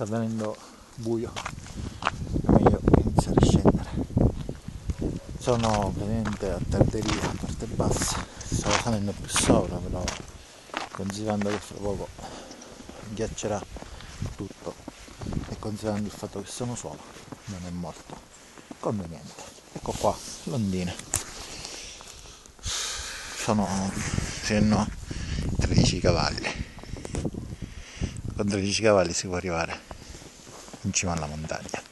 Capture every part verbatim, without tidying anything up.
sta venendo buio, è meglio iniziare a scendere. Sono praticamente a Tarderia, a parte bassa, stavo salendo più sopra, però considerando che fra poco ghiaccerà tutto e considerando il fatto che sono solo non è molto conveniente. Ecco qua, Londine, sono fino a tredici cavalli. Con tredici cavalli si può arrivare in cima alla montagna.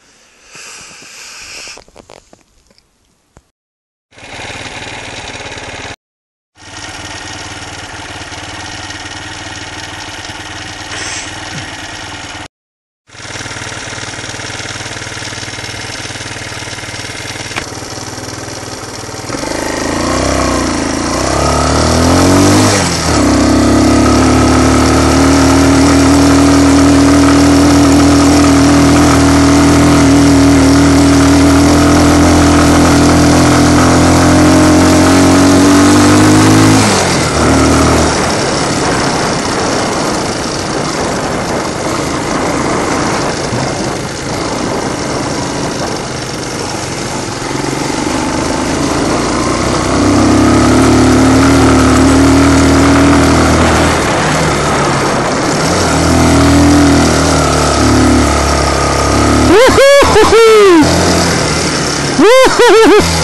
Woohoo!